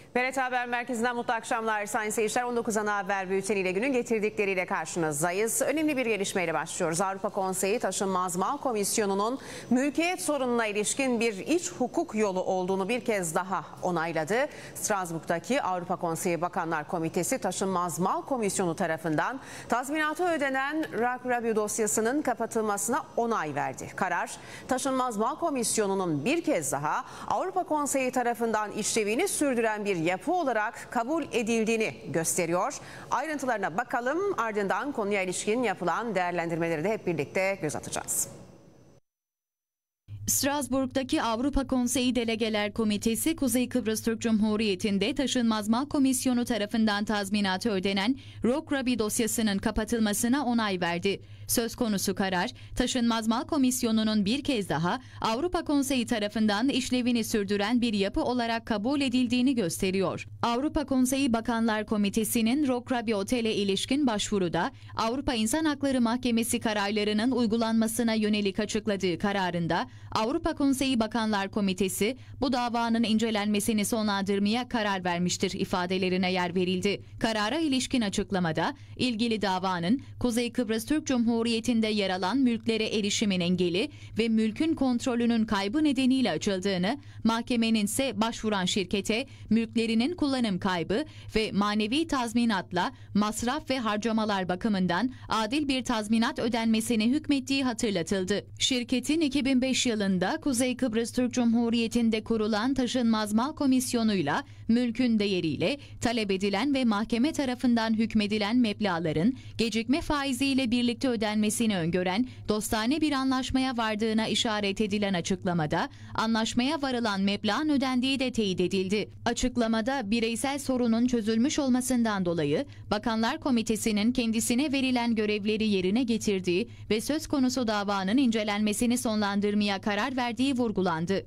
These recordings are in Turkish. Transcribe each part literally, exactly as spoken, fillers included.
B R T Haber Merkezi'nden mutlu akşamlar sayın seyirciler. on dokuz ana haber bülteniyle günün getirdikleriyle karşınızdayız. Önemli bir gelişmeyle başlıyoruz. Avrupa Konseyi Taşınmaz Mal Komisyonu'nun mülkiyet sorununa ilişkin bir iç hukuk yolu olduğunu bir kez daha onayladı. Strasbourg'daki Avrupa Konseyi Bakanlar Komitesi Taşınmaz Mal Komisyonu tarafından tazminatı ödenen Rock-Rabio dosyasının kapatılmasına onay verdi. Karar, Taşınmaz Mal Komisyonu'nun bir kez daha Avrupa Konseyi tarafından işlevini sürdüren bir yapı olarak kabul edildiğini gösteriyor. Ayrıntılarına bakalım, ardından konuya ilişkin yapılan değerlendirmeleri de hep birlikte göz atacağız. Strasbourg'daki Avrupa Konseyi Delegeler Komitesi, Kuzey Kıbrıs Türk Cumhuriyeti'nde Taşınmaz Mal Komisyonu tarafından tazminatı ödenen Rock-Rabio dosyasının kapatılmasına onay verdi. Söz konusu karar, Taşınmaz Mal Komisyonu'nun bir kez daha Avrupa Konseyi tarafından işlevini sürdüren bir yapı olarak kabul edildiğini gösteriyor. Avrupa Konseyi Bakanlar Komitesi'nin Rock-Rabio Otel'e ilişkin başvuruda Avrupa İnsan Hakları Mahkemesi kararlarının uygulanmasına yönelik açıkladığı kararında Avrupa Konseyi Bakanlar Komitesi bu davanın incelenmesini sonlandırmaya karar vermiştir ifadelerine yer verildi. Karara ilişkin açıklamada ilgili davanın Kuzey Kıbrıs Türk Cumhuriyeti'nde yer alan mülklere erişimin engeli ve mülkün kontrolünün kaybı nedeniyle açıldığını, mahkemenin ise başvuran şirkete mülklerinin kullanım kaybı ve manevi tazminatla masraf ve harcamalar bakımından adil bir tazminat ödenmesine hükmettiği hatırlatıldı. Şirketin iki bin beş yılında Kuzey Kıbrıs Türk Cumhuriyeti'nde kurulan Taşınmaz Mal Komisyonu'yla mülkün değeriyle talep edilen ve mahkeme tarafından hükmedilen meblağların gecikme faiziyle birlikte ödenmesini öngören dostane bir anlaşmaya vardığına işaret edilen açıklamada anlaşmaya varılan meblağın ödendiği de teyit edildi. Açıklamada bireysel sorunun çözülmüş olmasından dolayı Bakanlar Komitesi'nin kendisine verilen görevleri yerine getirdiği ve söz konusu davanın incelenmesini sonlandırmaya karar verdiği vurgulandı.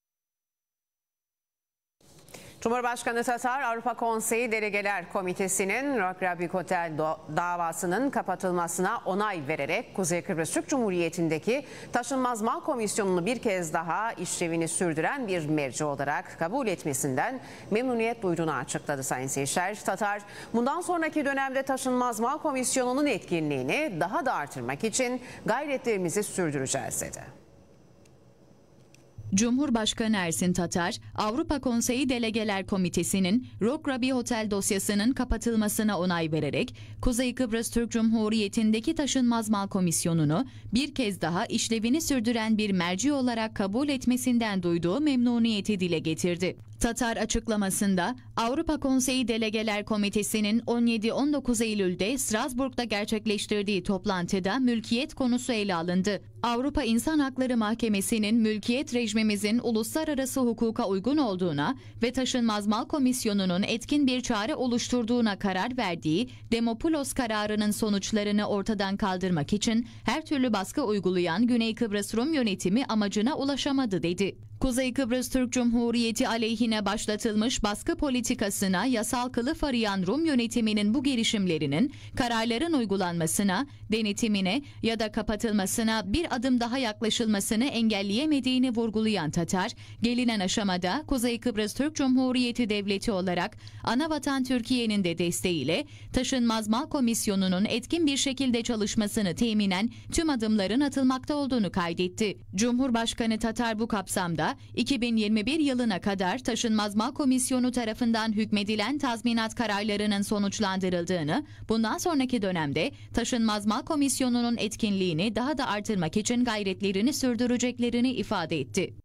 Cumhurbaşkanı Tatar, Avrupa Konseyi Delegeler Komitesi'nin Rock-Rabio Otel davasının kapatılmasına onay vererek Kuzey Kıbrıs Türk Cumhuriyeti'ndeki Taşınmaz Mal Komisyonu'nu bir kez daha işlevini sürdüren bir merci olarak kabul etmesinden memnuniyet duyduğunu açıkladı sayın seyirciler. Tatar, bundan sonraki dönemde Taşınmaz Mal Komisyonu'nun etkinliğini daha da artırmak için gayretlerimizi sürdüreceğiz dedi. Cumhurbaşkanı Ersin Tatar, Avrupa Konseyi Delegeler Komitesi'nin Rock-Rabio Otel dosyasının kapatılmasına onay vererek Kuzey Kıbrıs Türk Cumhuriyeti'ndeki Taşınmaz Mal Komisyonu'nu bir kez daha işlevini sürdüren bir merci olarak kabul etmesinden duyduğu memnuniyeti dile getirdi. Tatar açıklamasında Avrupa Konseyi Delegeler Komitesi'nin on yedi on dokuz Eylül'de Strasbourg'da gerçekleştirdiği toplantıda mülkiyet konusu ele alındı. Avrupa İnsan Hakları Mahkemesi'nin mülkiyet rejimimizin uluslararası hukuka uygun olduğuna ve Taşınmaz Mal Komisyonu'nun etkin bir çare oluşturduğuna karar verdiği Demopoulos kararının sonuçlarını ortadan kaldırmak için her türlü baskı uygulayan Güney Kıbrıs Rum yönetimi amacına ulaşamadı dedi. Kuzey Kıbrıs Türk Cumhuriyeti aleyhine başlatılmış baskı politikasına yasal kılıf arayan Rum yönetiminin bu girişimlerinin kararların uygulanmasına, denetimine ya da kapatılmasına bir adım daha yaklaşılmasını engelleyemediğini vurgulayan Tatar, gelinen aşamada Kuzey Kıbrıs Türk Cumhuriyeti Devleti olarak anavatan Türkiye'nin de desteğiyle Taşınmaz Mal Komisyonu'nun etkin bir şekilde çalışmasını teminen tüm adımların atılmakta olduğunu kaydetti. Cumhurbaşkanı Tatar bu kapsamda iki bin yirmi bir yılına kadar Taşınmaz Mal Komisyonu tarafından hükmedilen tazminat kararlarının sonuçlandırıldığını, bundan sonraki dönemde Taşınmaz Mal Komisyonu'nun etkinliğini daha da artırmak için gayretlerini sürdüreceklerini ifade etti.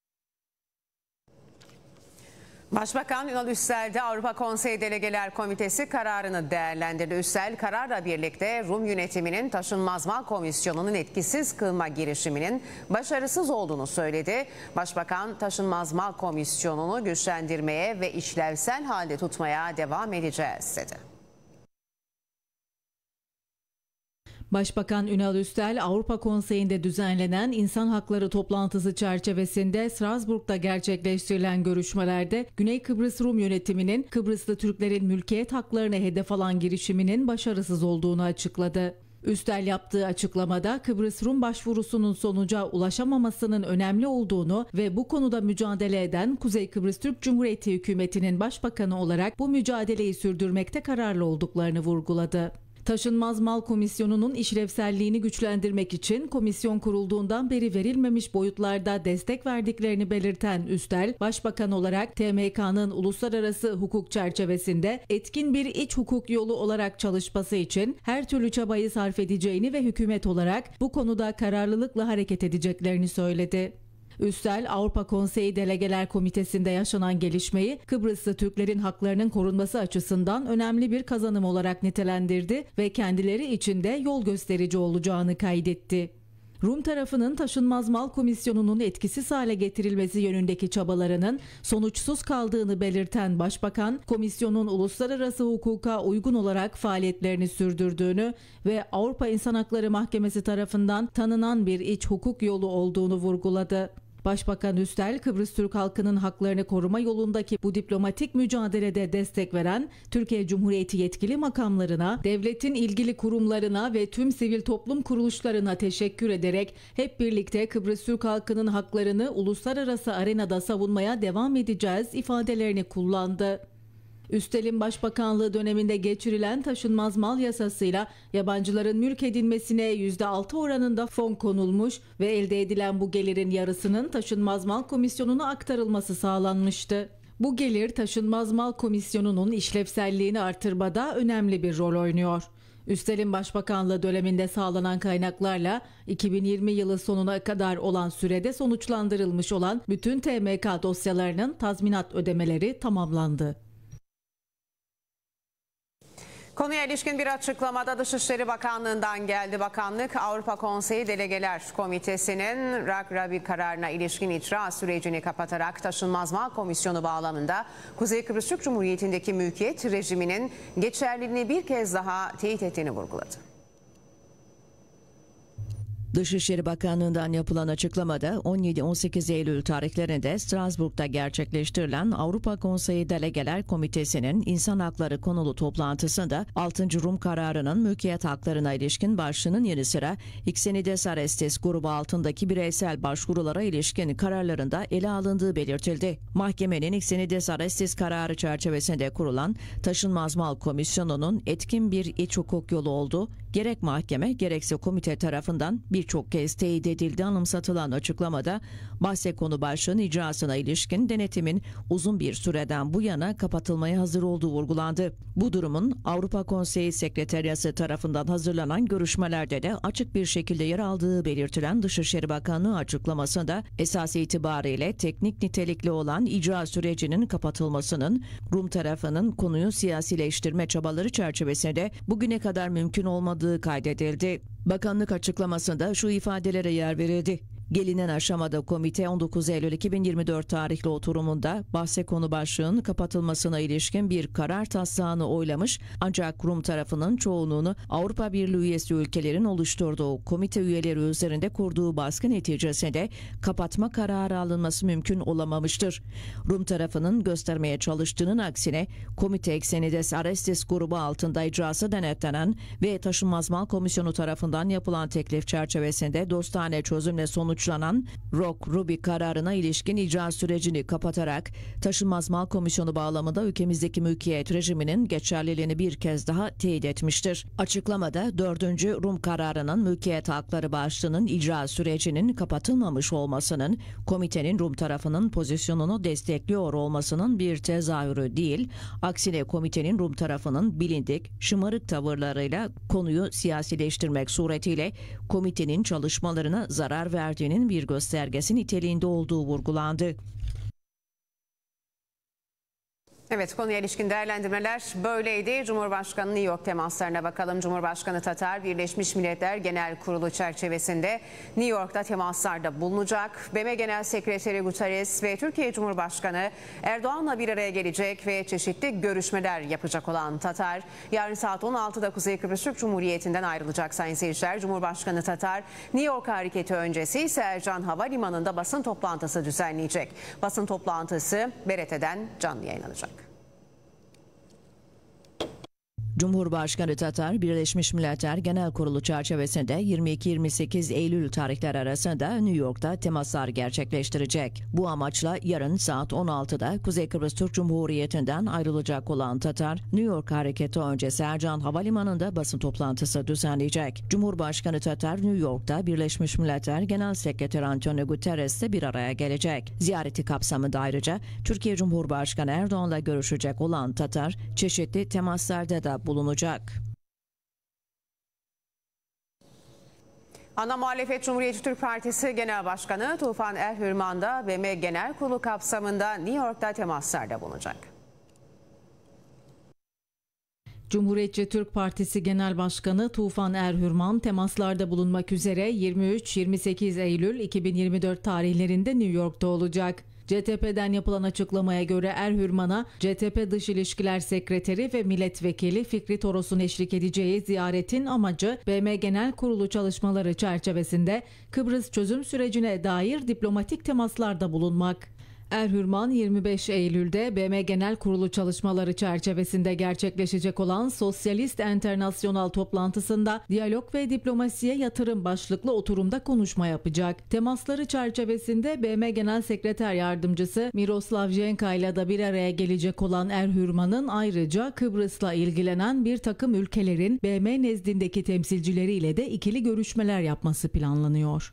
Başbakan Ünal Üssel de Avrupa Konseyi Delegeler Komitesi kararını değerlendirdi. Üssel, kararla birlikte Rum yönetiminin Taşınmaz Mal Komisyonu'nun etkisiz kılma girişiminin başarısız olduğunu söyledi. Başbakan, Taşınmaz Mal Komisyonu'nu güçlendirmeye ve işlevsel halde tutmaya devam edeceğiz dedi. Başbakan Ünal Üssel, Avrupa Konseyi'nde düzenlenen insan hakları toplantısı çerçevesinde Strasbourg'da gerçekleştirilen görüşmelerde Güney Kıbrıs Rum yönetiminin Kıbrıslı Türklerin mülkiyet haklarını hedef alan girişiminin başarısız olduğunu açıkladı. Üstel yaptığı açıklamada Kıbrıs Rum başvurusunun sonuca ulaşamamasının önemli olduğunu ve bu konuda mücadele eden Kuzey Kıbrıs Türk Cumhuriyeti hükümetinin başbakanı olarak bu mücadeleyi sürdürmekte kararlı olduklarını vurguladı. Taşınmaz Mal Komisyonu'nun işlevselliğini güçlendirmek için komisyon kurulduğundan beri verilmemiş boyutlarda destek verdiklerini belirten Üstel, Başbakan olarak T M K'nın uluslararası hukuk çerçevesinde etkin bir iç hukuk yolu olarak çalışması için her türlü çabayı sarf edeceğini ve hükümet olarak bu konuda kararlılıkla hareket edeceklerini söyledi. Üstel, Avrupa Konseyi Delegeler Komitesi'nde yaşanan gelişmeyi Kıbrıslı Türklerin haklarının korunması açısından önemli bir kazanım olarak nitelendirdi ve kendileri için de yol gösterici olacağını kaydetti. Rum tarafının Taşınmaz Mal Komisyonu'nun etkisiz hale getirilmesi yönündeki çabalarının sonuçsuz kaldığını belirten Başbakan, komisyonun uluslararası hukuka uygun olarak faaliyetlerini sürdürdüğünü ve Avrupa İnsan Hakları Mahkemesi tarafından tanınan bir iç hukuk yolu olduğunu vurguladı. Başbakan Üstel, Kıbrıs Türk halkının haklarını koruma yolundaki bu diplomatik mücadelede destek veren Türkiye Cumhuriyeti yetkili makamlarına, devletin ilgili kurumlarına ve tüm sivil toplum kuruluşlarına teşekkür ederek hep birlikte Kıbrıs Türk halkının haklarını uluslararası arenada savunmaya devam edeceğiz ifadelerini kullandı. Üstel'in başbakanlığı döneminde geçirilen taşınmaz mal yasasıyla yabancıların mülk edinmesine yüzde altı oranında fon konulmuş ve elde edilen bu gelirin yarısının Taşınmaz Mal Komisyonu'na aktarılması sağlanmıştı. Bu gelir Taşınmaz Mal Komisyonu'nun işlevselliğini artırmada önemli bir rol oynuyor. Üstel'in başbakanlığı döneminde sağlanan kaynaklarla iki bin yirmi yılı sonuna kadar olan sürede sonuçlandırılmış olan bütün T M K dosyalarının tazminat ödemeleri tamamlandı. Konuya ilişkin bir açıklamada Dışişleri Bakanlığı'ndan geldi. Bakanlık, Avrupa Konseyi Delegeler Komitesi'nin Rock Rabi kararına ilişkin icra sürecini kapatarak Taşınmaz Mal Komisyonu bağlamında Kuzey Kıbrıs Türk Cumhuriyeti'ndeki mülkiyet rejiminin geçerliliğini bir kez daha teyit ettiğini vurguladı. Dışişleri Bakanlığı'ndan yapılan açıklamada on yedi on sekiz Eylül tarihlerinde Strasbourg'da gerçekleştirilen Avrupa Konseyi Delegeler Komitesi'nin İnsan Hakları konulu toplantısında altıncı Rum kararının mülkiyet haklarına ilişkin başlığının yanı sıra Ixenides Arestis grubu altındaki bireysel başvurulara ilişkin kararlarında ele alındığı belirtildi. Mahkemenin Ixenides Arestis kararı çerçevesinde kurulan Taşınmaz Mal Komisyonu'nun etkin bir iç hukuk yolu olduğu gerek mahkeme gerekse komite tarafından birçok kez teyit edildi anımsatılan açıklamada bahse konu başlığının icrasına ilişkin denetimin uzun bir süreden bu yana kapatılmaya hazır olduğu vurgulandı. Bu durumun Avrupa Konseyi Sekreteriyası tarafından hazırlanan görüşmelerde de açık bir şekilde yer aldığı belirtilen Dışişleri Bakanlığı açıklamasında esas itibariyle teknik nitelikli olan icra sürecinin kapatılmasının Rum tarafının konuyu siyasileştirme çabaları çerçevesinde bugüne kadar mümkün olmadığı kaydedildi. Bakanlık açıklamasında şu ifadelere yer verildi. Gelinen aşamada komite on dokuz Eylül iki bin yirmi dört tarihli oturumunda bahse konu başlığının kapatılmasına ilişkin bir karar taslağını oylamış ancak Rum tarafının çoğunluğunu Avrupa Birliği üyesi ülkelerin oluşturduğu komite üyeleri üzerinde kurduğu baskı neticesinde kapatma kararı alınması mümkün olamamıştır. Rum tarafının göstermeye çalıştığının aksine komite Ixenides Arestis grubu altında icrası denetlenen ve Taşınmaz Mal Komisyonu tarafından yapılan teklif çerçevesinde dostane çözümle sonuç Sonuçlanan Rock Ruby kararına ilişkin icra sürecini kapatarak Taşınmaz Mal Komisyonu bağlamında ülkemizdeki mülkiyet rejiminin geçerliliğini bir kez daha teyit etmiştir. Açıklamada dördüncü Rum kararının mülkiyet hakları başlığının icra sürecinin kapatılmamış olmasının komitenin Rum tarafının pozisyonunu destekliyor olmasının bir tezahürü değil, aksine komitenin Rum tarafının bilindik, şımarık tavırlarıyla konuyu siyasileştirmek suretiyle komitenin çalışmalarına zarar verdiğini bir göstergesi niteliğinde olduğu vurgulandı. Evet, konuya ilişkin değerlendirmeler böyleydi. Cumhurbaşkanı New York temaslarına bakalım. Cumhurbaşkanı Tatar, Birleşmiş Milletler Genel Kurulu çerçevesinde New York'ta temaslarda bulunacak. B M Genel Sekreteri Guterres ve Türkiye Cumhurbaşkanı Erdoğan'la bir araya gelecek ve çeşitli görüşmeler yapacak olan Tatar, yarın saat on altıda Kuzey Kıbrıs Türk Cumhuriyeti'nden ayrılacak sayın seyirciler. Cumhurbaşkanı Tatar, New York hareketi öncesi ise Ercan Havalimanı'nda basın toplantısı düzenleyecek. Basın toplantısı B R T'den canlı yayınlanacak. Cumhurbaşkanı Tatar, Birleşmiş Milletler Genel Kurulu çerçevesinde yirmi iki yirmi sekiz Eylül tarihleri arasında New York'ta temaslar gerçekleştirecek. Bu amaçla yarın saat on altıda Kuzey Kıbrıs Türk Cumhuriyeti'nden ayrılacak olan Tatar, New York hareketi öncesi Ercan Havalimanı'nda basın toplantısı düzenleyecek. Cumhurbaşkanı Tatar, New York'ta Birleşmiş Milletler Genel Sekreteri Antonio Guterres'le bir araya gelecek. Ziyareti kapsamında ayrıca Türkiye Cumhurbaşkanı Erdoğan'la görüşecek olan Tatar, çeşitli temaslarda da bulunacak. Ana muhalefet Cumhuriyetçi Türk Partisi Genel Başkanı Tufan Erhürman da B M Genel Kurulu kapsamında New York'ta temaslarda bulunacak. Cumhuriyetçi Türk Partisi Genel Başkanı Tufan Erhürman temaslarda bulunmak üzere yirmi üç yirmi sekiz Eylül iki bin yirmi dört tarihlerinde New York'ta olacak. C T P'den yapılan açıklamaya göre Erhürman'a C T P Dış İlişkiler Sekreteri ve Milletvekili Fikri Toros'un eşlik edeceği ziyaretin amacı B M Genel Kurulu çalışmaları çerçevesinde Kıbrıs çözüm sürecine dair diplomatik temaslarda bulunmak. Erhürman yirmi beş Eylül'de B M Genel Kurulu çalışmaları çerçevesinde gerçekleşecek olan Sosyalist Enternasyonal toplantısında diyalog ve diplomasiye yatırım başlıklı oturumda konuşma yapacak. Temasları çerçevesinde B M Genel Sekreter Yardımcısı Miroslav Jenka ile de bir araya gelecek olan Erhürman'ın ayrıca Kıbrıs'la ilgilenen bir takım ülkelerin B M nezdindeki temsilcileriyle de ikili görüşmeler yapması planlanıyor.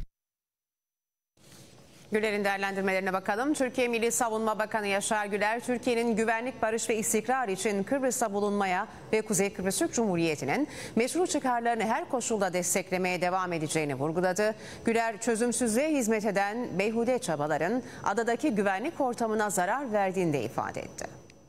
Güler'in değerlendirmelerine bakalım. Türkiye Milli Savunma Bakanı Yaşar Güler, Türkiye'nin güvenlik, barış ve istikrar için Kıbrıs'ta bulunmaya ve Kuzey Kıbrıs Türk Cumhuriyeti'nin meşru çıkarlarını her koşulda desteklemeye devam edeceğini vurguladı. Güler, çözümsüzlüğe hizmet eden beyhude çabaların adadaki güvenlik ortamına zarar verdiğini de ifade etti.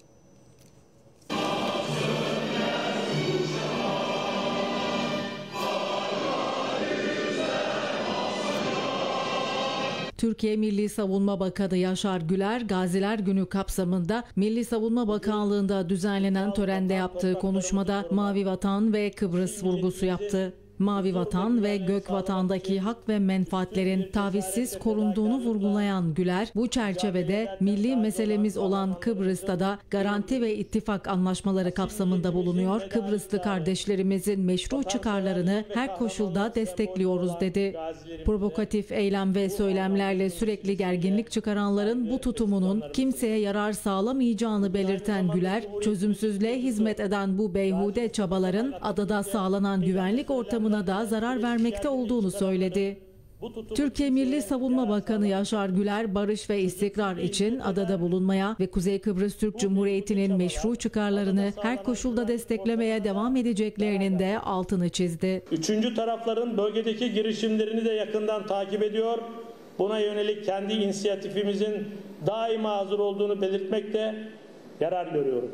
Türkiye Milli Savunma Bakanı Yaşar Güler, Gaziler Günü kapsamında Milli Savunma Bakanlığı'nda düzenlenen törende yaptığı konuşmada Mavi Vatan ve Kıbrıs vurgusu yaptı. Mavi Vatan ve Gök Vatan'daki hak ve menfaatlerin tavizsiz korunduğunu vurgulayan Güler, bu çerçevede milli meselemiz olan Kıbrıs'ta da garanti ve ittifak anlaşmaları kapsamında bulunuyor. Kıbrıslı kardeşlerimizin meşru çıkarlarını her koşulda destekliyoruz dedi. Provokatif eylem ve söylemlerle sürekli gerginlik çıkaranların bu tutumunun kimseye yarar sağlamayacağını belirten Güler, çözümsüzlüğe hizmet eden bu beyhude çabaların adada sağlanan güvenlik ortamı da zarar vermekte olduğunu söyledi. Türkiye Milli Savunma Bakanı Yaşar Güler, barış ve istikrar için adada bulunmaya ve Kuzey Kıbrıs Türk Cumhuriyeti'nin meşru çıkarlarını her koşulda desteklemeye devam edeceklerinin de altını çizdi. Üçüncü tarafların bölgedeki girişimlerini de yakından takip ediyor. Buna yönelik kendi inisiyatifimizin daima hazır olduğunu belirtmekte yarar görüyorum.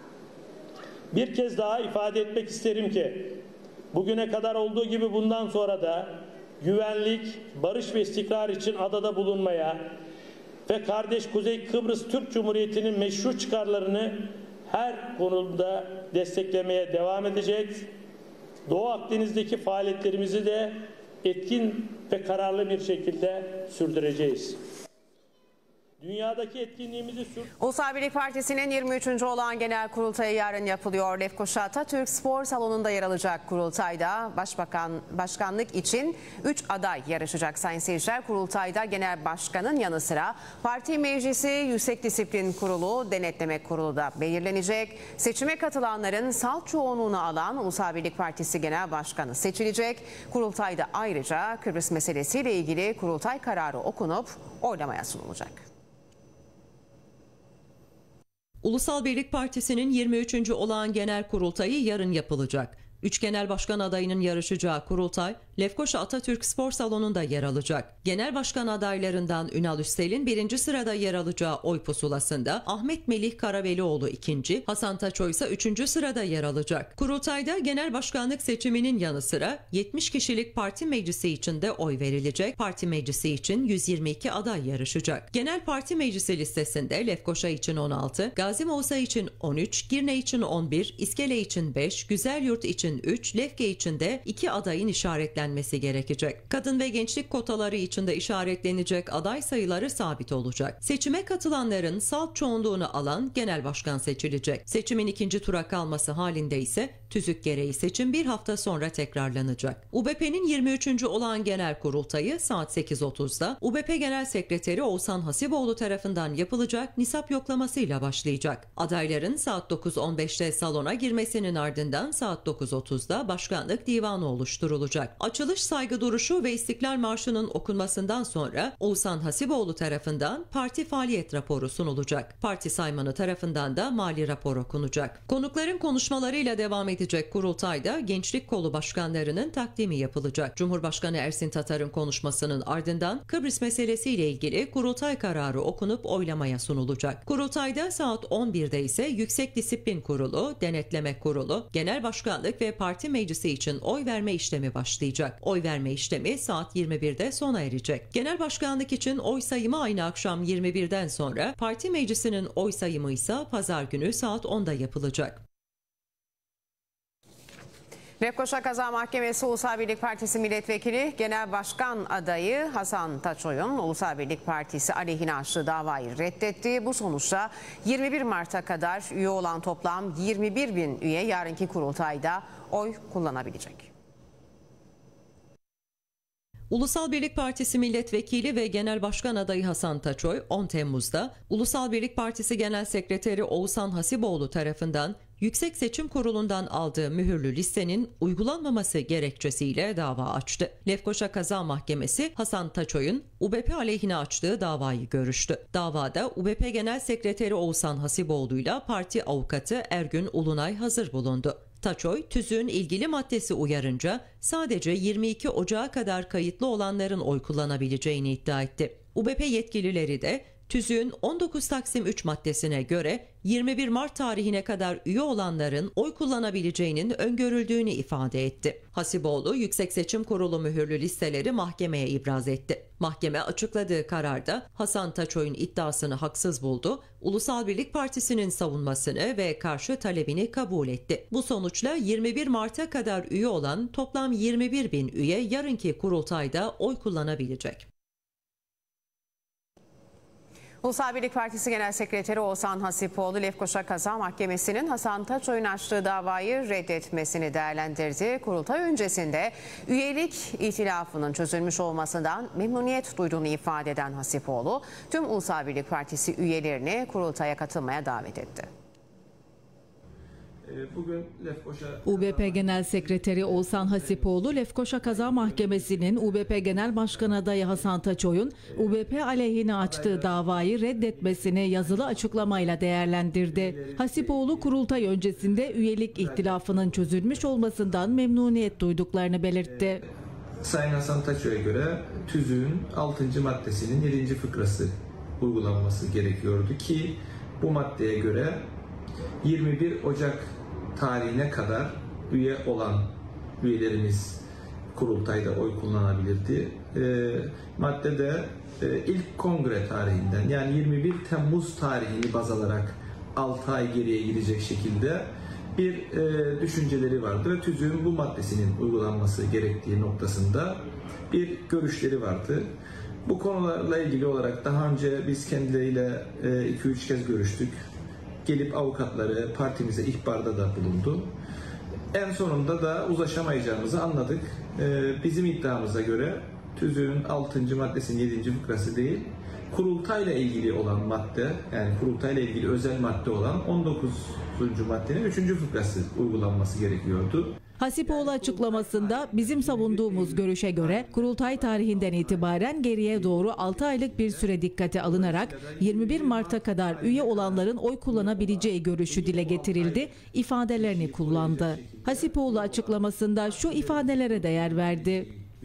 Bir kez daha ifade etmek isterim ki, bugüne kadar olduğu gibi bundan sonra da güvenlik, barış ve istikrar için adada bulunmaya ve kardeş Kuzey Kıbrıs Türk Cumhuriyeti'nin meşru çıkarlarını her konuda desteklemeye devam edeceğiz. Doğu Akdeniz'deki faaliyetlerimizi de etkin ve kararlı bir şekilde sürdüreceğiz. Dünyadaki etkinliğimizi sür... Ulusal Birlik Partisi'nin yirmi üçüncü olağan genel kurultayı yarın yapılıyor. Lefkoşa Atatürk Spor Salonu'nda yer alacak kurultayda Başbakan başkanlık için üç aday yarışacak. Sayın seyirciler, kurultayda genel başkanın yanı sıra parti meclisi, Yüksek Disiplin Kurulu, Denetleme Kurulu da belirlenecek. Seçime katılanların salt çoğunluğunu alan Ulusal Birlik Partisi Genel Başkanı seçilecek. Kurultayda ayrıca Kıbrıs meselesiyle ilgili kurultay kararı okunup oylamaya sunulacak. Ulusal Birlik Partisi'nin yirmi üçüncü olağan genel kurultayı yarın yapılacak. Üç genel başkan adayının yarışacağı kurultay, Lefkoşa Atatürk Spor Salonu'nda yer alacak. Genel başkan adaylarından Ünal Üstel'in birinci sırada yer alacağı oy pusulasında Ahmet Melih Karavelioğlu ikinci, Hasan Taçoy ise üçüncü sırada yer alacak. Kurultayda genel başkanlık seçiminin yanı sıra yetmiş kişilik parti meclisi için de oy verilecek. Parti meclisi için yüz yirmi iki aday yarışacak. Genel parti meclisi listesinde Lefkoşa için on altı, Gazi Mausa için on üç, Girne için on bir, İskele için beş, Güzelyurt için üç, Lefke için de iki adayın işaretlendirilmesi belirlenmesi gerekecek. Kadın ve gençlik kotaları içinde işaretlenecek aday sayıları sabit olacak. Seçime katılanların salt çoğunluğunu alan genel başkan seçilecek. Seçimin ikinci tura kalması halinde ise tüzük gereği seçim bir hafta sonra tekrarlanacak. U B P'nin yirmi üçüncü olağan genel kurultayı saat sekiz otuzda U B P Genel Sekreteri Oğuzhan Hasipoğlu tarafından yapılacak nisap yoklamasıyla başlayacak. Adayların saat dokuz on beşte salona girmesinin ardından saat dokuz otuzda başkanlık divanı oluşturulacak. Açılış saygı duruşu ve İstiklal Marşı'nın okunmasından sonra Oğuzhan Hasipoğlu tarafından parti faaliyet raporu sunulacak. Parti saymanı tarafından da mali rapor okunacak. Konukların konuşmalarıyla devam edecek kurultayda Gençlik Kolu başkanlarının takdimi yapılacak. Cumhurbaşkanı Ersin Tatar'ın konuşmasının ardından Kıbrıs meselesiyle ilgili kurultay kararı okunup oylamaya sunulacak. Kurultayda saat on birde ise Yüksek Disiplin Kurulu, Denetleme Kurulu, Genel Başkanlık ve Parti Meclisi için oy verme işlemi başlayacak. Oy verme işlemi saat yirmi birde sona erecek. Genel Başkanlık için oy sayımı aynı akşam yirmi birden sonra, Parti Meclisi'nin oy sayımı ise pazar günü saat onda yapılacak. Lefkoşa Kaza Mahkemesi Ulusal Birlik Partisi Milletvekili Genel Başkan adayı Hasan Taçoy'un Ulusal Birlik Partisi aleyhine açtığı davayı reddetti. Bu sonuçta yirmi bir Mart'a kadar üye olan toplam yirmi bir bin üye yarınki kurultayda oy kullanabilecek. Ulusal Birlik Partisi Milletvekili ve Genel Başkan adayı Hasan Taçoy on Temmuz'da Ulusal Birlik Partisi Genel Sekreteri Oğuzhan Hasipoğlu tarafından Yüksek Seçim Kurulu'ndan aldığı mühürlü listenin uygulanmaması gerekçesiyle dava açtı. Lefkoşa Kaza Mahkemesi Hasan Taçoy'un U B P aleyhine açtığı davayı görüştü. Davada U B P Genel Sekreteri Oğuzhan Hasipoğlu'yla parti avukatı Ergün Ulunay hazır bulundu. Taçoy, tüzüğün ilgili maddesi uyarınca sadece yirmi iki Ocağı kadar kayıtlı olanların oy kullanabileceğini iddia etti. U B P yetkilileri de tüzüğün on dokuz Taksim üç maddesine göre yirmi bir Mart tarihine kadar üye olanların oy kullanabileceğinin öngörüldüğünü ifade etti. Hasipoğlu, Yüksek Seçim Kurulu mühürlü listeleri mahkemeye ibraz etti. Mahkeme açıkladığı kararda Hasan Taçoy'un iddiasını haksız buldu, Ulusal Birlik Partisi'nin savunmasını ve karşı talebini kabul etti. Bu sonuçla yirmi bir Mart'a kadar üye olan toplam yirmi bir bin üye yarınki kurultayda oy kullanabilecek. Ulusal Birlik Partisi Genel Sekreteri Oğuzhan Hasipoğlu, Lefkoşa Kaza Mahkemesi'nin Hasan Taçoy'un açtığı davayı reddetmesini değerlendirdi. Kurultay öncesinde üyelik itilafının çözülmüş olmasından memnuniyet duyduğunu ifade eden Hasipoğlu, tüm Ulusal Birlik Partisi üyelerini kurultaya katılmaya davet etti. Bugün Lefkoşa U B P Genel Sekreteri Oğuzhan Hasipoğlu, Lefkoşa Kaza Mahkemesi'nin U B P Genel Başkan adayı Hasan Taçoy'un U B P aleyhine açtığı davayı reddetmesini yazılı açıklamayla değerlendirdi. Hasipoğlu, kurultay öncesinde üyelik ihtilafının çözülmüş olmasından memnuniyet duyduklarını belirtti. Sayın Hasan Taçoy'a göre tüzüğün altıncı maddesinin yedinci fıkrası uygulanması gerekiyordu ki bu maddeye göre yirmi bir Ocak tarihine kadar üye olan üyelerimiz kurultayda oy kullanabilirdi. E, maddede e, ilk kongre tarihinden, yani yirmi bir Temmuz tarihini baz alarak altı ay geriye gidecek şekilde bir e, düşünceleri vardı ve tüzüğün bu maddesinin uygulanması gerektiği noktasında bir görüşleri vardı. Bu konularla ilgili olarak daha önce biz kendileriyle iki üç kez görüştük. Gelip avukatları partimize ihbarda da bulundu. En sonunda da uzlaşamayacağımızı anladık. Bizim iddiamıza göre tüzüğün altıncı maddesinin yedinci fıkrası değil, kurultayla ilgili olan madde, yani kurultayla ilgili özel madde olan on dokuzuncu maddenin üçüncü fıkrası uygulanması gerekiyordu. Hasipoğlu açıklamasında bizim savunduğumuz görüşe göre kurultay tarihinden itibaren geriye doğru altı aylık bir süre dikkate alınarak yirmi bir Mart'a kadar üye olanların oy kullanabileceği görüşü dile getirildi, ifadelerini kullandı. Hasipoğlu açıklamasında şu ifadelere de yer verdi.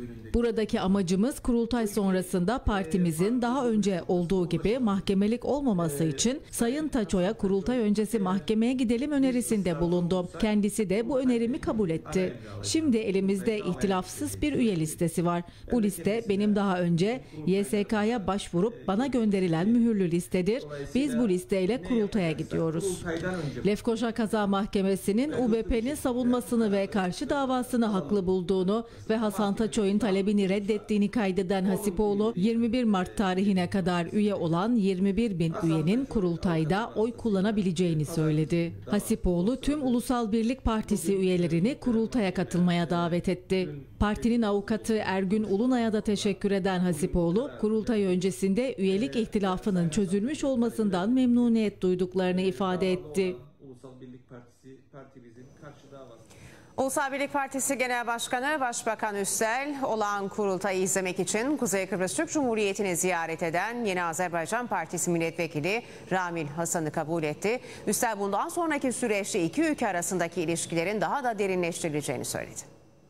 Buradaki amacımız kurultay sonrasında partimizin daha önce olduğu gibi mahkemelik olmaması için Sayın Taçoy'a kurultay öncesi mahkemeye gidelim önerisinde bulundum. Kendisi de bu önerimi kabul etti. Şimdi elimizde ihtilafsız bir üye listesi var. Bu liste benim daha önce Y S K'ya başvurup bana gönderilen mühürlü listedir. Biz bu listeyle kurultaya gidiyoruz. Lefkoşa Kaza Mahkemesi'nin U B P'nin savunmasını ve karşı davasını haklı bulduğunu ve Hasan Taçoy'un talebini reddettiğini kaydeden Hasipoğlu, yirmi bir Mart tarihine kadar üye olan yirmi bir bin üyenin kurultayda oy kullanabileceğini söyledi. Hasipoğlu tüm Ulusal Birlik Partisi üyelerini kurultaya katılmaya davet etti. Partinin avukatı Ergün Ulunay'a da teşekkür eden Hasipoğlu, kurultay öncesinde üyelik ihtilafının çözülmüş olmasından memnuniyet duyduklarını ifade etti. Ulusal Birlik Partisi partimizin karşı davası. Ulusal Birlik Partisi Genel Başkanı Başbakan Üstel olağan kurultayı izlemek için Kuzey Kıbrıs Türk Cumhuriyeti'ni ziyaret eden Yeni Azerbaycan Partisi Milletvekili Ramil Hasan'ı kabul etti. Üstel bundan sonraki süreçte iki ülke arasındaki ilişkilerin daha da derinleştirileceğini söyledi.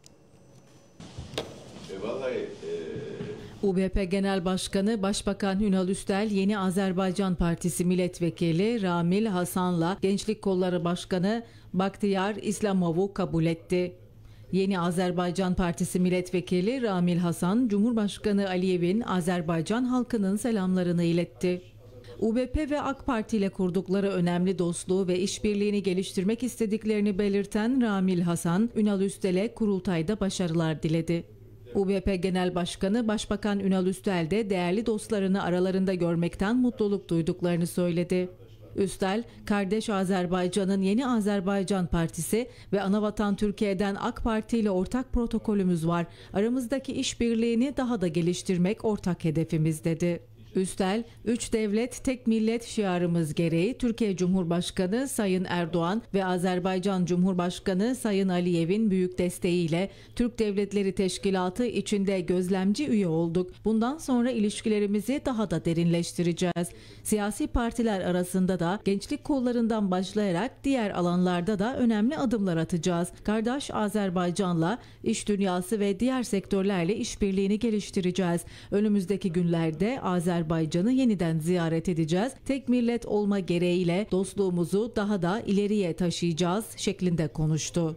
E, vallahi, e... U B P Genel Başkanı Başbakan Ünal Üstel, Yeni Azerbaycan Partisi Milletvekili Ramil Hasan'la Gençlik Kolları Başkanı Baktiyar İslamov'u kabul etti. Yeni Azerbaycan Partisi Milletvekili Ramil Hasan, Cumhurbaşkanı Aliyev'in Azerbaycan halkının selamlarını iletti. U B P ve AK Parti ile kurdukları önemli dostluğu ve işbirliğini geliştirmek istediklerini belirten Ramil Hasan, Ünal Üstel'e kurultayda başarılar diledi. U B P Genel Başkanı Başbakan Ünal Üstel de değerli dostlarını aralarında görmekten mutluluk duyduklarını söyledi. Üstel, kardeş Azerbaycan'ın Yeni Azerbaycan Partisi ve Anavatan Türkiye'den AK Parti ile ortak protokolümüz var. Aramızdaki işbirliğini daha da geliştirmek ortak hedefimiz dedi. Üstel, üç devlet tek millet şiarımız gereği Türkiye Cumhurbaşkanı Sayın Erdoğan ve Azerbaycan Cumhurbaşkanı Sayın Aliyev'in büyük desteğiyle Türk Devletleri Teşkilatı içinde gözlemci üye olduk. Bundan sonra ilişkilerimizi daha da derinleştireceğiz. Siyasi partiler arasında da gençlik kollarından başlayarak diğer alanlarda da önemli adımlar atacağız. Kardeş Azerbaycan'la iş dünyası ve diğer sektörlerle işbirliğini geliştireceğiz. Önümüzdeki günlerde Azerbaycan Azerbaycan'ı yeniden ziyaret edeceğiz. Tek millet olma gereğiyle dostluğumuzu daha da ileriye taşıyacağız şeklinde konuştu.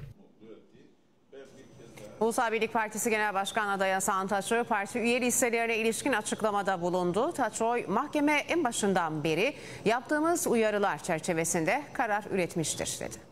Ulusal Birlik Partisi Genel Başkan adayı Hasan Taçoy, parti üye listelerine ilişkin açıklamada bulundu. Taçoy, mahkeme en başından beri yaptığımız uyarılar çerçevesinde karar üretmiştir dedi.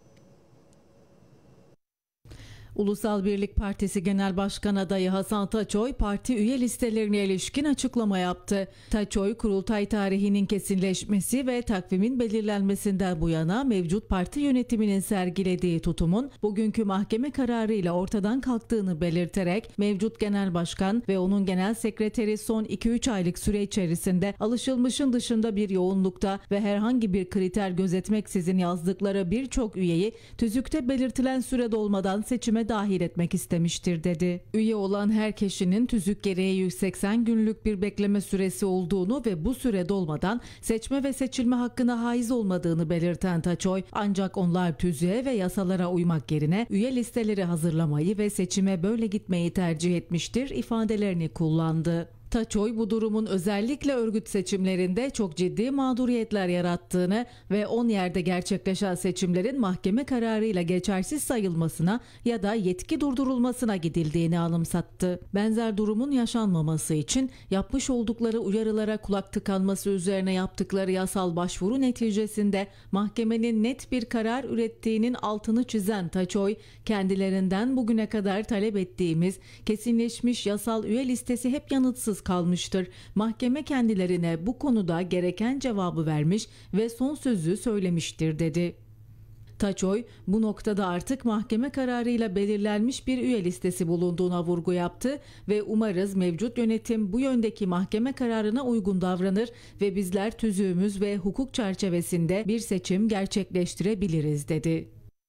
Ulusal Birlik Partisi Genel Başkan adayı Hasan Taçoy, parti üye listelerine ilişkin açıklama yaptı. Taçoy, kurultay tarihinin kesinleşmesi ve takvimin belirlenmesinden bu yana mevcut parti yönetiminin sergilediği tutumun bugünkü mahkeme kararıyla ortadan kalktığını belirterek, mevcut genel başkan ve onun genel sekreteri son iki üç aylık süre içerisinde alışılmışın dışında bir yoğunlukta ve herhangi bir kriter gözetmeksizin yazdıkları birçok üyeyi tüzükte belirtilen süre dolmadan seçime dahil etmek istemiştir dedi. Üye olan her kişinin tüzük gereği yüz seksen günlük bir bekleme süresi olduğunu ve bu süre dolmadan seçme ve seçilme hakkına haiz olmadığını belirten Taçoy, ancak onlar tüzüğe ve yasalara uymak yerine üye listeleri hazırlamayı ve seçime böyle gitmeyi tercih etmiştir ifadelerini kullandı. Taçoy, bu durumun özellikle örgüt seçimlerinde çok ciddi mağduriyetler yarattığını ve on yerde gerçekleşen seçimlerin mahkeme kararıyla geçersiz sayılmasına ya da yetki durdurulmasına gidildiğini anımsattı. Benzer durumun yaşanmaması için yapmış oldukları uyarılara kulak tıkanması üzerine yaptıkları yasal başvuru neticesinde mahkemenin net bir karar ürettiğinin altını çizen Taçoy, kendilerinden bugüne kadar talep ettiğimiz kesinleşmiş yasal üye listesi hep yanıtsız kalmıştır. Mahkeme kendilerine bu konuda gereken cevabı vermiş ve son sözü söylemiştir dedi. Taçoy, bu noktada artık mahkeme kararıyla belirlenmiş bir üye listesi bulunduğuna vurgu yaptı ve umarız mevcut yönetim bu yöndeki mahkeme kararına uygun davranır ve bizler tüzüğümüz ve hukuk çerçevesinde bir seçim gerçekleştirebiliriz dedi.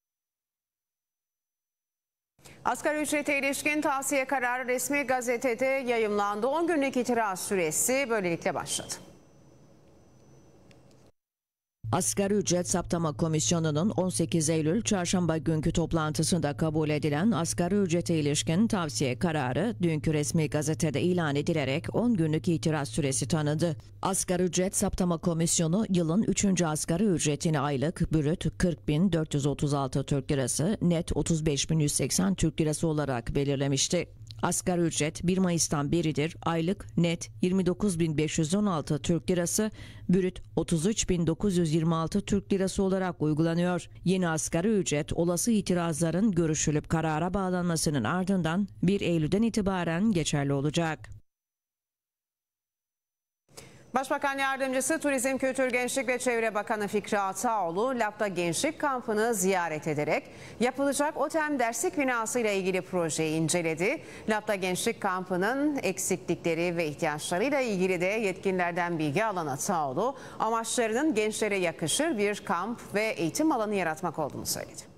Asgari ücrete ilişkin tavsiye kararı resmi gazetede yayımlandı. on günlük itiraz süresi böylelikle başladı. Asgari ücret saptama komisyonunun on sekiz Eylül çarşamba günkü toplantısında kabul edilen asgari ücrete ilişkin tavsiye kararı dünkü resmi gazetede ilan edilerek on günlük itiraz süresi tanıdı. Asgari ücret saptama komisyonu yılın üçüncü asgari ücretini aylık brüt kırk bin dört yüz otuz altı Türk Lirası, net otuz beş bin yüz seksen Türk Lirası olarak belirlemişti. Asgari ücret bir Mayıs'tan beridir aylık net yirmi dokuz bin beş yüz on altı Türk Lirası, brüt otuz üç bin dokuz yüz yirmi altı Türk Lirası olarak uygulanıyor. Yeni asgari ücret olası itirazların görüşülüp karara bağlanmasının ardından bir Eylül'den itibaren geçerli olacak. Başbakan Yardımcısı Turizm, Kültür, Gençlik ve Çevre Bakanı Fikri Ataoğlu, Lapta Gençlik Kampı'nı ziyaret ederek yapılacak OTEM derslik binası ile ilgili projeyi inceledi. Lapta Gençlik Kampı'nın eksiklikleri ve ihtiyaçlarıyla ilgili de yetkililerden bilgi alan Ataoğlu, amaçlarının gençlere yakışır bir kamp ve eğitim alanı yaratmak olduğunu söyledi.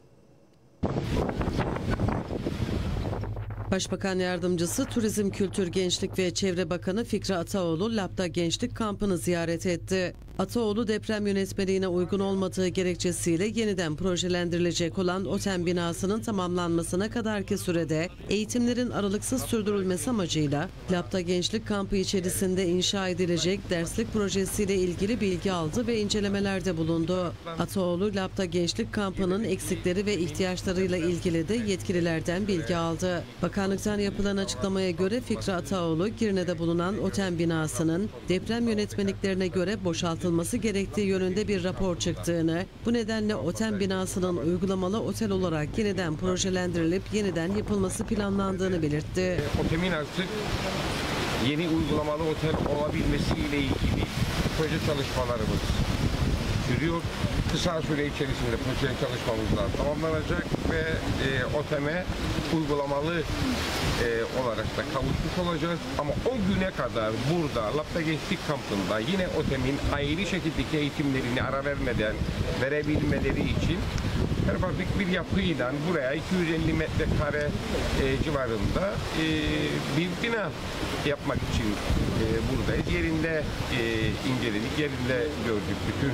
Başbakan Yardımcısı Turizm, Kültür, Gençlik ve Çevre Bakanı Fikri Ataoğlu, Lapta Gençlik Kampı'nı ziyaret etti. Ataoğlu, deprem yönetmeliğine uygun olmadığı gerekçesiyle yeniden projelendirilecek olan OTEM binasının tamamlanmasına kadarki sürede eğitimlerin aralıksız sürdürülmesi amacıyla Lapta Gençlik Kampı içerisinde inşa edilecek derslik projesiyle ilgili bilgi aldı ve incelemelerde bulundu. Ataoğlu, Lapta Gençlik Kampı'nın eksikleri ve ihtiyaçlarıyla ilgili de yetkililerden bilgi aldı. Bakanlıktan yapılan açıklamaya göre Fikri Ataoğlu, Girne'de bulunan OTEM binasının deprem yönetmeliklerine göre boşaltılması gerektiği yönünde bir rapor çıktığını, bu nedenle OTEM binasının uygulamalı otel olarak yeniden projelendirilip yeniden yapılması planlandığını belirtti. OTEM'in artık yeni uygulamalı otel olabilmesiyle ilgili proje çalışmalarımız sürüyor. Kısa süre içerisinde proje çalışmamızlar tamamlanacak ve e, OTEM'e uygulamalı e, olarak da kavuşmuş olacağız. Ama o güne kadar burada Lapta Gençlik Kampı'nda yine OTEM'in ayrı şekildeki eğitimlerini ara vermeden verebilmeleri için her fabrik bir yapıyla buraya iki yüz elli metrekare e, civarında e, bir bina yapmak için e, buradayız. Yerinde e, inceledik, yerinde gördük bütün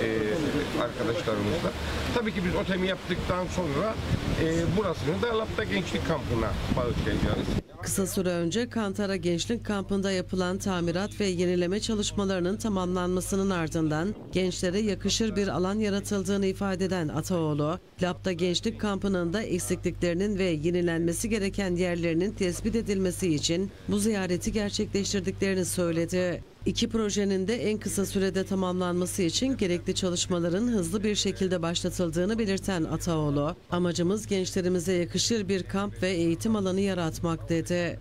e, arkadaşlarımızla. Tabii ki biz OTEM'i yaptıktan sonra e, burasını da Lapta Gençlik Kampı'na bağışlayacağız. Kısa süre önce Kantara Gençlik Kampı'nda yapılan tamirat ve yenileme çalışmalarının tamamlanmasının ardından gençlere yakışır bir alan yaratıldığını ifade eden Ataoğlu, Lapta Gençlik Kampı'nın da eksikliklerinin ve yenilenmesi gereken yerlerinin tespit edilmesi için bu ziyareti gerçekleştirdiklerini söyledi. İki projenin de en kısa sürede tamamlanması için gerekli çalışmaların hızlı bir şekilde başlatıldığını belirten Ataoğlu, amacımız gençlerimize yakışır bir kamp ve eğitim alanı yaratmak dedi.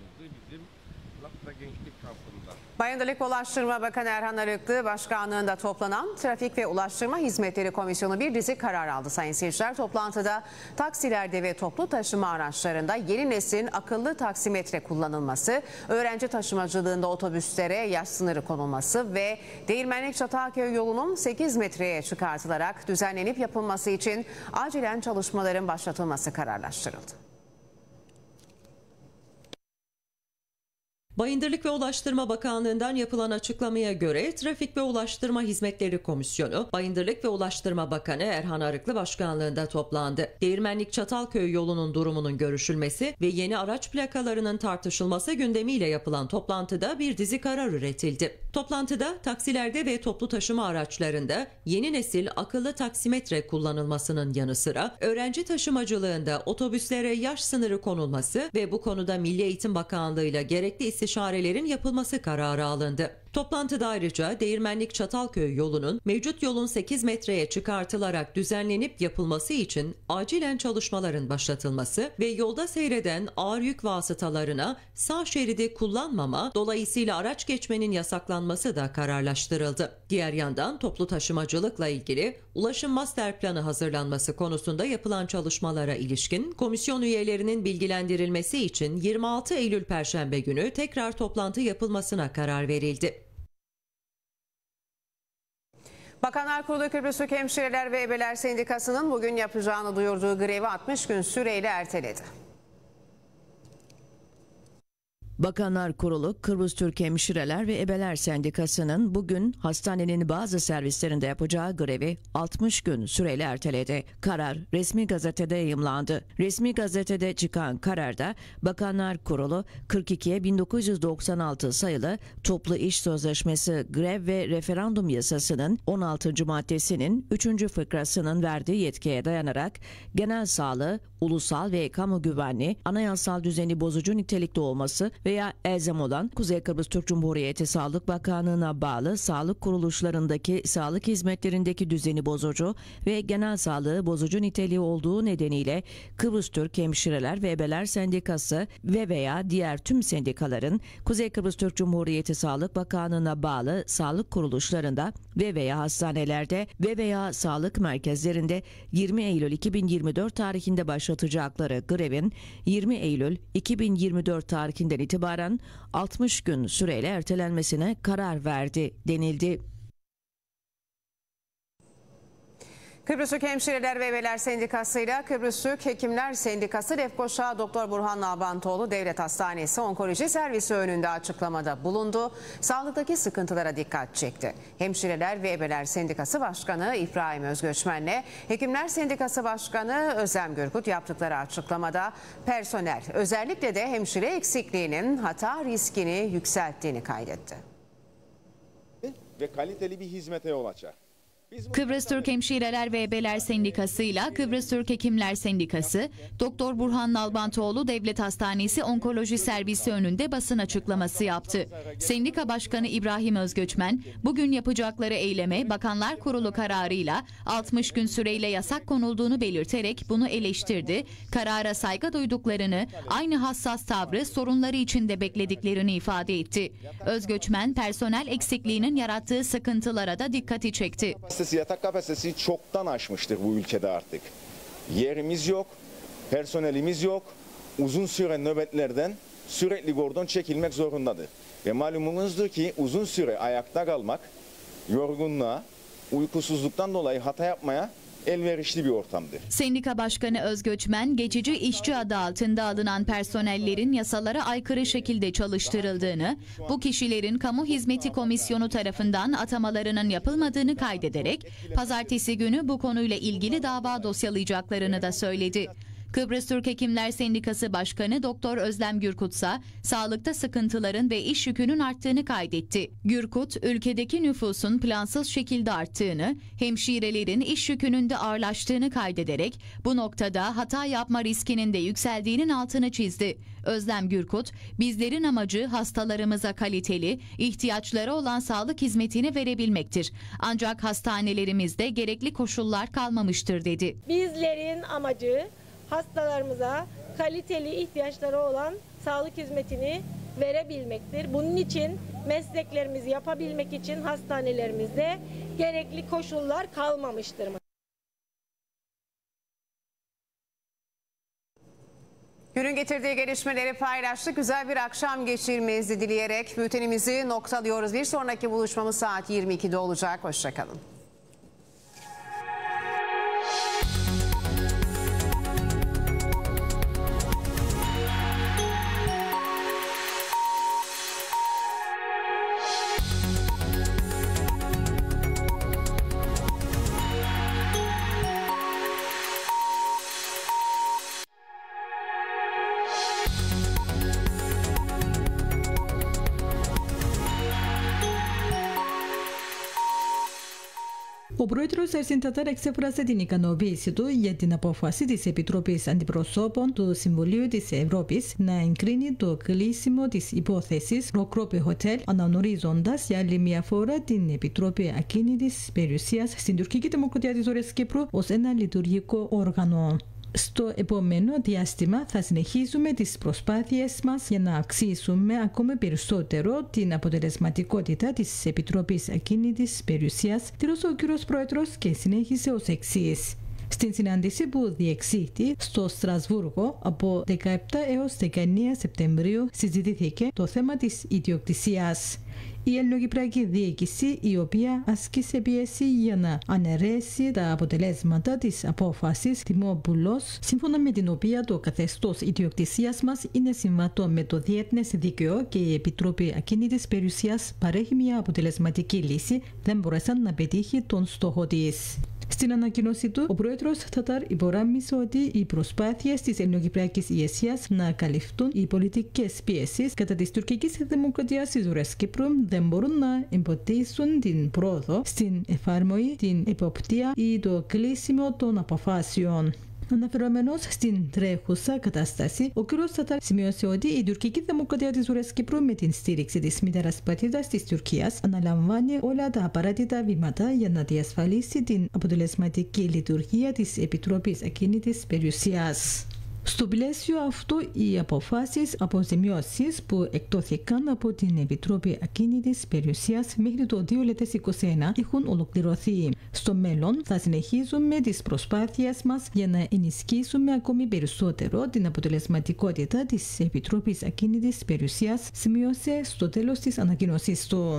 Bayındırlık ve Ulaştırma Bakanı Erhan Arıklı başkanlığında toplanan Trafik ve Ulaştırma Hizmetleri Komisyonu bir dizi karar aldı. Sayın seyirciler, toplantıda taksilerde ve toplu taşıma araçlarında yeni neslin akıllı taksimetre kullanılması, öğrenci taşımacılığında otobüslere yaş sınırı konulması ve Değirmenlik-Çatalköy yolunun sekiz metreye çıkartılarak düzenlenip yapılması için acilen çalışmaların başlatılması kararlaştırıldı. Bayındırlık ve Ulaştırma Bakanlığı'ndan yapılan açıklamaya göre Trafik ve Ulaştırma Hizmetleri Komisyonu, Bayındırlık ve Ulaştırma Bakanı Erhan Arıklı başkanlığında toplandı. Değirmenlik-Çatalköy yolunun durumunun görüşülmesi ve yeni araç plakalarının tartışılması gündemiyle yapılan toplantıda bir dizi karar üretildi. Toplantıda taksilerde ve toplu taşıma araçlarında yeni nesil akıllı taksimetre kullanılmasının yanı sıra öğrenci taşımacılığında otobüslere yaş sınırı konulması ve bu konuda Milli Eğitim Bakanlığı ile gerekli istişarelerin yapılması kararı alındı. Toplantıda ayrıca Değirmenlik-Çatalköy yolunun mevcut yolun sekiz metreye çıkartılarak düzenlenip yapılması için acilen çalışmaların başlatılması ve yolda seyreden ağır yük vasıtalarına sağ şeridi kullanmama, dolayısıyla araç geçmenin yasaklanması da kararlaştırıldı. Diğer yandan toplu taşımacılıkla ilgili ulaşım master planı hazırlanması konusunda yapılan çalışmalara ilişkin komisyon üyelerinin bilgilendirilmesi için yirmi altı Eylül Perşembe günü tekrar toplantı yapılmasına karar verildi. Bakanlar Kurulu Kıbrıs Türk Hemşireler ve Ebeler Sendikası'nın bugün yapacağını duyurduğu grevi altmış gün süreyle erteledi. Bakanlar Kurulu, Kıbrıs Türk Hemşireler ve Ebeler Sendikası'nın bugün hastanenin bazı servislerinde yapacağı grevi altmış gün süreyle erteledi. Karar resmi gazetede yayımlandı. Resmi gazetede çıkan kararda Bakanlar Kurulu kırk ikiye bin dokuz yüz doksan altı sayılı Toplu İş Sözleşmesi Grev ve Referandum Yasası'nın on altıncı maddesinin üçüncü fıkrasının verdiği yetkiye dayanarak genel sağlığı, ulusal ve kamu güvenliği, anayasal düzeni bozucu nitelikte olması veya elzem olan Kuzey Kıbrıs Türk Cumhuriyeti Sağlık Bakanlığı'na bağlı sağlık kuruluşlarındaki sağlık hizmetlerindeki düzeni bozucu ve genel sağlığı bozucu niteliği olduğu nedeniyle Kıbrıs Türk Hemşireler ve Ebeler Sendikası ve veya diğer tüm sendikaların Kuzey Kıbrıs Türk Cumhuriyeti Sağlık Bakanlığı'na bağlı sağlık kuruluşlarında ve veya hastanelerde ve veya sağlık merkezlerinde yirmi Eylül iki bin yirmi dört tarihinde başlatacakları grevin yirmi Eylül iki bin yirmi dört tarihinden itibaren altmış gün süreyle ertelenmesine karar verdi denildi. Kıbrıs Türk Hemşireler ve Ebeler Sendikası ile Kıbrıs Türk Hekimler Sendikası Lefkoşa Doktor Burhan Nalbantoğlu Devlet Hastanesi Onkoloji Servisi önünde açıklamada bulundu. Sağlıktaki sıkıntılara dikkat çekti. Hemşireler ve Ebeler Sendikası Başkanı İbrahim Özgöçmen'le Hekimler Sendikası Başkanı Özlem Gürkut yaptıkları açıklamada personel, özellikle de hemşire eksikliğinin hata riskini yükselttiğini kaydetti. Ve kaliteli bir hizmete yol açar. Kıbrıs Türk Hemşireler ve Ebeler Sendikası ile Kıbrıs Türk Hekimler Sendikası, Doktor Burhan Nalbantoğlu Devlet Hastanesi Onkoloji Servisi önünde basın açıklaması yaptı. Sendika Başkanı İbrahim Özgöçmen, bugün yapacakları eyleme Bakanlar Kurulu kararıyla altmış gün süreyle yasak konulduğunu belirterek bunu eleştirdi. Karara saygı duyduklarını, aynı hassas tavrı sorunları içinde beklediklerini ifade etti. Özgöçmen, personel eksikliğinin yarattığı sıkıntılara da dikkati çekti. Yatak kapasitesi çoktan aşmıştır bu ülkede artık. Yerimiz yok, personelimiz yok. Uzun süre nöbetlerden sürekli gordon çekilmek zorundadır. Ve malumunuzdur ki uzun süre ayakta kalmak, yorgunluğa, uykusuzluktan dolayı hata yapmaya elverişli bir ortamdır. Sendika Başkanı Özgöçmen, geçici işçi adı altında alınan personellerin yasalara aykırı şekilde çalıştırıldığını, bu kişilerin Kamu Hizmeti Komisyonu tarafından atamalarının yapılmadığını kaydederek, pazartesi günü bu konuyla ilgili dava dosyalayacaklarını da söyledi. Kıbrıs Türk Hekimler Sendikası Başkanı Doktor Özlem Gürkutsa, sağlıkta sıkıntıların ve iş yükünün arttığını kaydetti. Gürkut, ülkedeki nüfusun plansız şekilde arttığını, hemşirelerin iş yükünün de ağırlaştığını kaydederek bu noktada hata yapma riskinin de yükseldiğinin altını çizdi. Özlem Gürkut, bizlerin amacı hastalarımıza kaliteli, ihtiyaçları olan sağlık hizmetini verebilmektir. Ancak hastanelerimizde gerekli koşullar kalmamıştır dedi. Bizlerin amacı hastalarımıza kaliteli ihtiyaçları olan sağlık hizmetini verebilmektir. Bunun için mesleklerimizi yapabilmek için hastanelerimizde gerekli koşullar kalmamıştır. Günün getirdiği gelişmeleri paylaştık. Güzel bir akşam geçirmenizi dileyerek bültenimizi noktalıyoruz. Bir sonraki buluşmamız saat yirmi ikide olacak. Hoşçakalın. Ο πρόεδρος Ερσίν Τατάρ εξέφρασε την ικανοποίηση του για την απόφαση της Επιτροπής Αντιπροσώπων του Συμβουλίου της Ευρώπης να εγκρίνει το κλείσιμο της υπόθεσης Rockrope Hotel, αναγνωρίζοντας για άλλη μια φορά την Επιτροπή Ακίνητης Περιουσίας στην Τουρκική Δημοκρατία της Βόρειας Κύπρου ως ένα λειτουργικό όργανο. Στο επόμενο διάστημα θα συνεχίσουμε τις προσπάθειες μας για να αυξήσουμε ακόμα περισσότερο την αποτελεσματικότητα της Επιτροπής Ακίνητης Περιουσίας, δήλωσε ο κύριος Πρόεδρος και συνέχισε ως εξής. Στην συνάντηση που διεξήχθη στο Στρασβούργο από δεκαεπτά έως δεκαεννέα Σεπτεμβρίου συζητήθηκε το θέμα της ιδιοκτησίας. η ελληνοκυπριακή διοίκηση, η οποία άσκησε πίεση για να αναιρέσει τα αποτελέσματα της απόφασης Τιμόπουλος, σύμφωνα με την οποία το καθεστώς ιδιοκτησίας μας είναι συμβατό με το διεθνές δίκαιο και η Επιτροπή Ακίνητης Περιουσίας παρέχει μια αποτελεσματική λύση, δεν μπορέσαν να πετύχει τον στόχο της. Στην ανακοίνωση του, ο πρόεδρος Τατάρ υπογράμμισε ότι οι προσπάθειες της ελληνοκυπριακής ηγεσίας να καλυφθούν οι πολιτικές πιέσεις κατά της τουρκικής δημοκρατίας της Βορειάς Κύπρου δεν μπορούν να εμποδίσουν την πρόοδο στην εφαρμογή, την εποπτεία ή το κλείσιμο των αποφάσεων. Αναφερόμενος στην τρέχουσα κατάσταση, ο κ. Τατάρ σημείωσε ότι η τουρκική δημοκρατία της Βορειάς Κύπρου με την στήριξη της μητέρας πατρίδας της Τουρκίας αναλαμβάνει όλα τα απαραίτητα βήματα για να διασφαλίσει την αποτελεσματική λειτουργία της Επιτροπής Ακίνητης Περιουσίας. Στο πλαίσιο αυτού, οι αποφάσεις αποζημιώσεις που εκδόθηκαν από την Επιτροπή Ακίνητης Περιουσίας μέχρι το δύο χιλιάδες είκοσι ένα έχουν ολοκληρωθεί. Στο μέλλον, θα συνεχίζουμε τις προσπάθειες μας για να ενισχύσουμε ακόμη περισσότερο την αποτελεσματικότητα της Επιτροπής Ακίνητης Περιουσίας, σημείωσε στο τέλος της ανακοίνωσής του.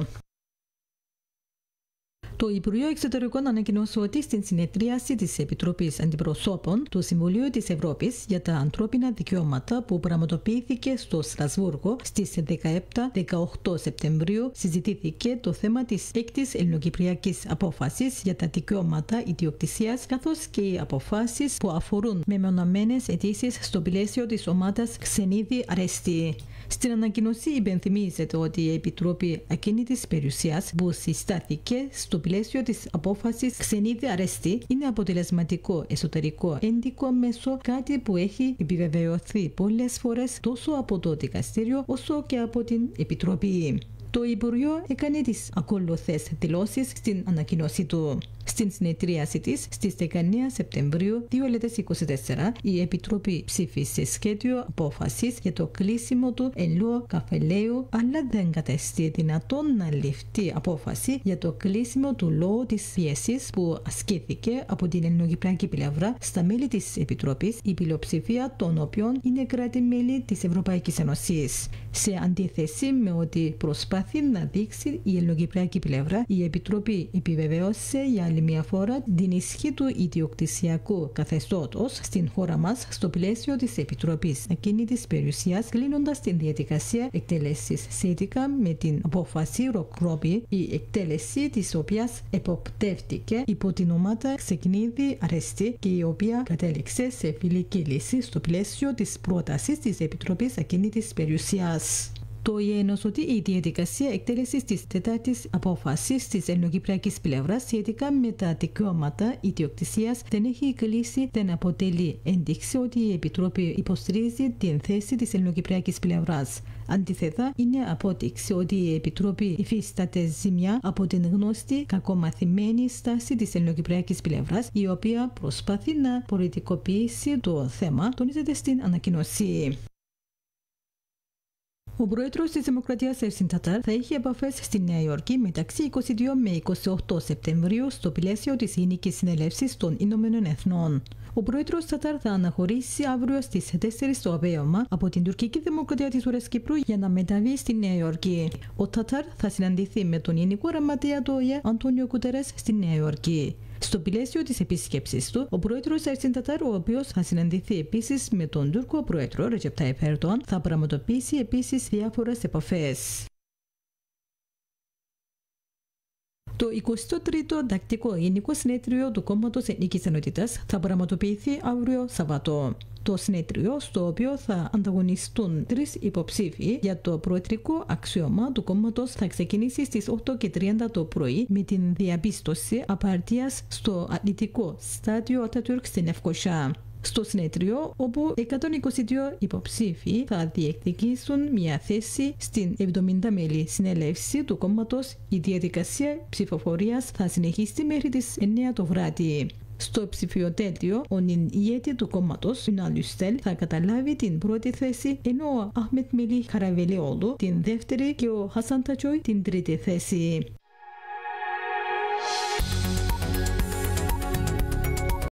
Το Υπουργείο Εξωτερικών ανακοινώσε ότι στην συνεδρίαση της Επιτροπής Αντιπροσώπων του Συμβουλίου της Ευρώπης για τα ανθρώπινα δικαιώματα που πραγματοποιήθηκε στο Στρασβούργο στις δεκαεπτά με δεκαοκτώ Σεπτεμβρίου συζητήθηκε το θέμα της έκτης ελληνοκυπριακής απόφασης για τα δικαιώματα ιδιοκτησίας καθώς και οι αποφάσεις που αφορούν μεμονωμένες αιτήσεις στο πλαίσιο της ομάδας Ξενίδη Αρέστη. Στην ανακοίνωση υπενθυμίζεται ότι η Επιτροπή Ακίνητης Περιουσίας που συστάθηκε στο πλαίσιο της απόφασης Ξενίδη Αρέστη είναι αποτελεσματικό εσωτερικό ένδικο μέσο, κάτι που έχει επιβεβαιωθεί πολλές φορές τόσο από το δικαστήριο όσο και από την Επιτροπή. Το Υπουργείο έκανε τις ακόλουθες δηλώσεις στην ανακοίνωσή του. Στην συνεδρίαση της στις δεκαεννέα Σεπτεμβρίου δύο χιλιάδες είκοσι τέσσερα, η Επιτροπή ψήφισε σχέδιο απόφασης για το κλείσιμο του εν λόγω κεφαλαίου, αλλά δεν κατέστη δυνατόν να ληφθεί απόφαση για το κλείσιμο του λόγω της πίεσης που ασκήθηκε από την ελληνοκυπριακή πλευρά στα μέλη της Επιτροπής, η πλειοψηφία των οποίων είναι κράτη-μέλη της Ευρωπαϊκής Ένωσης. Σε αντίθεση με ότι προσπάθει να δείξει η ελληνοκυπριακή πλευρά, η Επιτροπή επιβεβαίωσε για άλλη μια φορά την ισχύ του ιδιοκτησιακού καθεστώτος στην χώρα μας στο πλαίσιο της Επιτροπής Ακίνητης Περιουσίας, κλείνοντας την διαδικασία εκτέλεσης σχετικά με την απόφαση Ροκρόπη, η εκτέλεση της οποίας εποπτεύτηκε υπό την ομάδα Ξενίδη Αρέστη και η οποία κατέληξε σε φιλική λύση στο πλαίσιο της πρότασης της Επιτροπής Ακίνητης Περιουσίας. Το ένωσε ότι η διαδικασία εκτέλεσης της τέταρτης απόφασης της ελληνοκυπριακής πλευράς σχετικά με τα δικαιώματα ιδιοκτησίας δεν έχει κλείσει, δεν αποτελεί ένδειξη ότι η Επιτροπή υποστηρίζει την θέση της ελληνοκυπριακής πλευράς. Αντίθετα, είναι απόδειξη ότι η Επιτροπή υφίσταται ζημιά από την γνωστή κακομαθημένη στάση της ελληνοκυπριακής πλευράς, η οποία προσπαθεί να πολιτικοποιήσει το θέμα, τονίζεται στην ανακοίνωση. Ο πρόεδρος της Δημοκρατίας Ερσίν Τατάρ θα είχε επαφές στη Νέα Υόρκη μεταξύ είκοσι δύο με είκοσι οκτώ Σεπτεμβρίου στο πλαίσιο της Γενικής Συνέλευσης των Ηνωμένων Εθνών. Ο πρόεδρος Τατάρ θα αναχωρήσει αύριο στις τέσσερις το απόγευμα από την τουρκική δημοκρατία της Βορειάς Κύπρου για να μεταβεί στη Νέα Υόρκη. Ο Τατάρ θα συναντηθεί με τον Γενικό Γραμματέα του ΟΗΕ Αντώνιο Γκουτερές στη Νέα Υόρκη. Στο πλαίσιο της επίσκεψης του, ο πρόεδρος Ερσίν Τατάρ, ο οποίος θα συναντηθεί επίσης με τον Τούρκο πρόεδρο Ρετζέπ Τάιπ Ερντογάν, θα πραγματοποιήσει επίσης διάφορες επαφές. Το εικοστό τρίτο Τακτικό Γενικό Συνέδριο του Κόμματος Εθνικής Ενότητας θα πραγματοποιηθεί αύριο Σαββατό. Το συνέδριο, στο οποίο θα ανταγωνιστούν τρεις υποψήφοι για το προεδρικό αξίωμα του κόμματος, θα ξεκινήσει στις οκτώ και τριάντα το πρωί με την διαπίστωση απαρτίας στο αθλητικό στάδιο Ατατούρκ στην Λευκοσία. Στο συνέδριο, όπου εκατόν είκοσι δύο υποψήφοι θα διεκδικήσουν μια θέση στην εβδομήντα μέλη συνέλευση του κόμματος, η διαδικασία ψηφοφορίας θα συνεχίσει μέχρι τις εννέα το βράδυ. Στο ψηφιοδέλτιο, ο νυν ηγέτη του κόμματος, Ινάλ Λουστέλ, θα καταλάβει την πρώτη θέση, ενώ ο Αχμετ Μελih Καραβελιόγλου την δεύτερη και ο Χασάν Τατσόι την τρίτη θέση.